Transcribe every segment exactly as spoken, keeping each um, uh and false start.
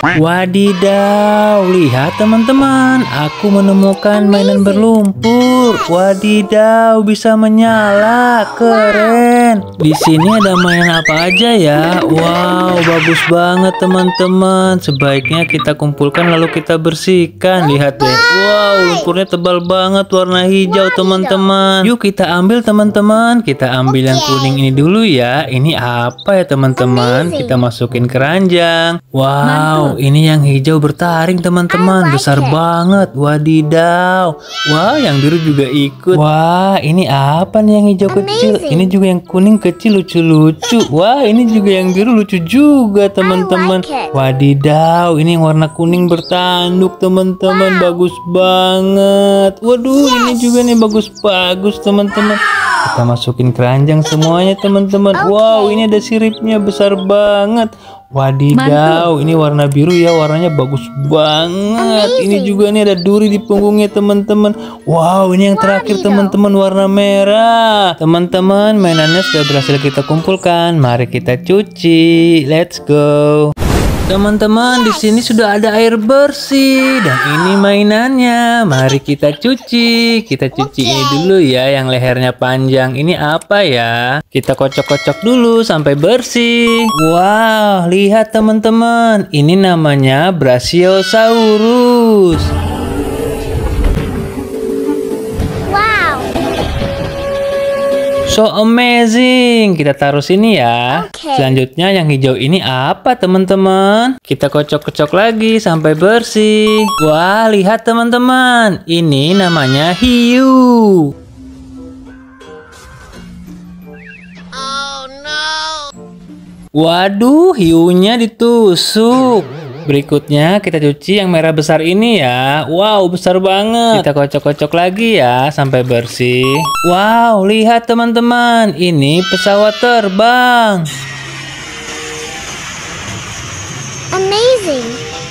Wadidaw, lihat teman-teman, aku menemukan mainan berlumpur. Wadidaw, bisa menyala, keren. Di sini ada mainan apa aja ya? Wow, bagus banget teman-teman. Sebaiknya kita kumpulkan lalu kita bersihkan. Lihat deh. Wow, lumpurnya tebal banget, warna hijau teman-teman. Yuk kita ambil teman-teman. Kita ambil yang kuning ini dulu ya. Ini apa ya teman-teman? Kita masukin keranjang. Wow, ini yang hijau bertaring teman-teman, besar banget. Wadidaw. Wah, yang biru juga ikut. Wah, ini apa nih yang hijau kecil? Ini juga yang kuning kecil lucu-lucu. Wah, ini juga yang biru lucu juga teman-teman. Wadidaw, ini yang warna kuning bertanduk teman-teman, bagus banget. Waduh, ini juga nih bagus-bagus teman-teman. Kita masukin keranjang semuanya teman-teman. Wow, ini ada siripnya besar banget. Wadidaw, ini warna biru ya, warnanya bagus banget. Ini juga nih ada duri di punggungnya teman-teman. Wow, ini yang terakhir teman-teman, warna merah. Teman-teman, mainannya sudah berhasil kita kumpulkan. Mari kita cuci. Let's go. Teman-teman, di sini sudah ada air bersih dan ini mainannya. Mari kita cuci. Kita cuci ini dulu ya, yang lehernya panjang. Ini apa ya? Kita kocok-kocok dulu sampai bersih. Wow, lihat teman-teman. Ini namanya Brachiosaurus. So amazing. Kita taruh sini ya. Okay. Selanjutnya yang hijau ini apa teman-teman? Kita kocok-kocok lagi sampai bersih. Wah, lihat teman-teman. Ini namanya hiu. Oh no. Waduh, hiunya ditusuk. Berikutnya kita cuci yang merah besar ini ya. Wow, besar banget. Kita kocok-kocok lagi ya sampai bersih. Wow, lihat teman-teman. Ini pesawat terbang. Amazing.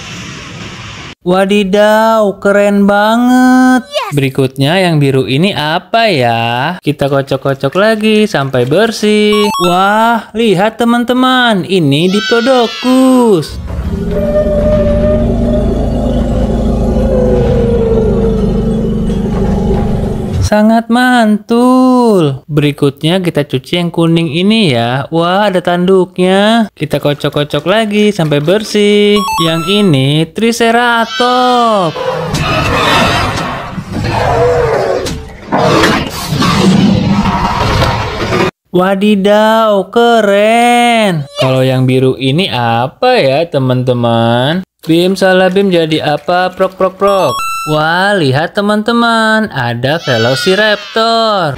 Wadidaw, keren banget. Yes. Berikutnya yang biru ini apa ya? Kita kocok-kocok lagi sampai bersih. Wah, lihat teman-teman. Ini Diplodocus. Sangat mantul. Berikutnya kita cuci yang kuning ini ya. Wah, ada tanduknya. Kita kocok-kocok lagi sampai bersih. Yang ini Triceratops. Wadidaw, keren. Kalau yang biru ini apa ya teman-teman? Bim salah bim jadi apa? Prok prok prok. Wah, lihat teman-teman, ada Velociraptor.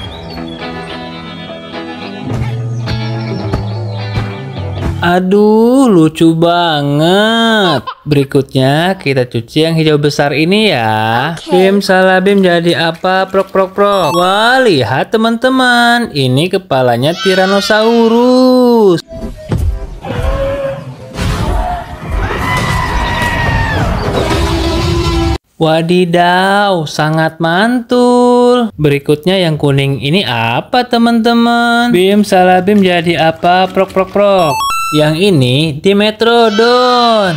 Aduh, lucu banget. Berikutnya kita cuci yang hijau besar ini ya. Okay. Bim salah bim jadi apa? Prok prok prok. Wah, lihat teman-teman, ini kepalanya Tyrannosaurus. Wadidaw, sangat mantul. Berikutnya yang kuning ini apa teman-teman? Bim salah bim jadi apa? Prok prok prok. Yang ini Dimetrodon.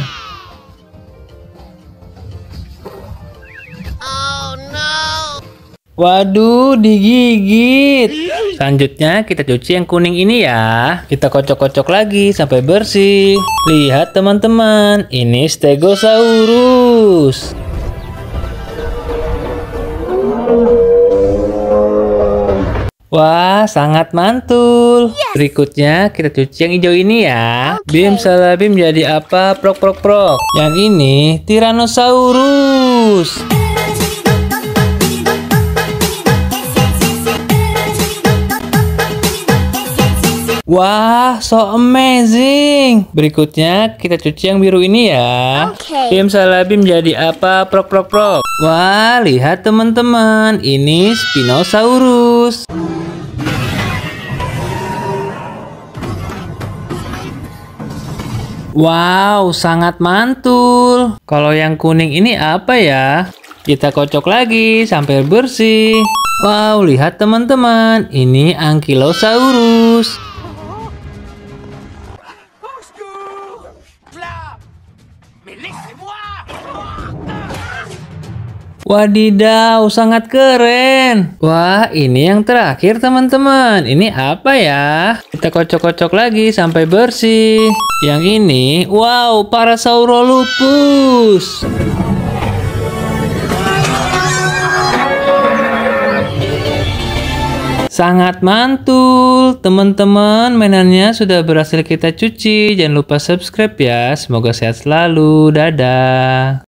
Oh no. Waduh, digigit. Selanjutnya kita cuci yang kuning ini ya. Kita kocok-kocok lagi sampai bersih. Lihat teman-teman, ini Stegosaurus. Wah, sangat mantul. Yes. Berikutnya kita cuci yang hijau ini ya. Okay. Bim salah bim jadi apa? Prok prok prok. Yang ini Tyrannosaurus. Wah, so amazing. Berikutnya kita cuci yang biru ini ya. Okay. Bim salah bim jadi apa? Prok prok prok. Wah, lihat teman-teman, ini Spinosaurus. Wow, sangat mantul. Kalau yang kuning ini apa ya? Kita kocok lagi sampai bersih. Wow, lihat teman-teman, ini Ankylosaurus. Wadidaw, sangat keren. Wah, ini yang terakhir teman-teman. Ini apa ya? Kita kocok-kocok lagi sampai bersih. Yang ini, wow, Parasaurolophus. Sangat mantul. Teman-teman, mainannya sudah berhasil kita cuci. Jangan lupa subscribe ya. Semoga sehat selalu. Dadah.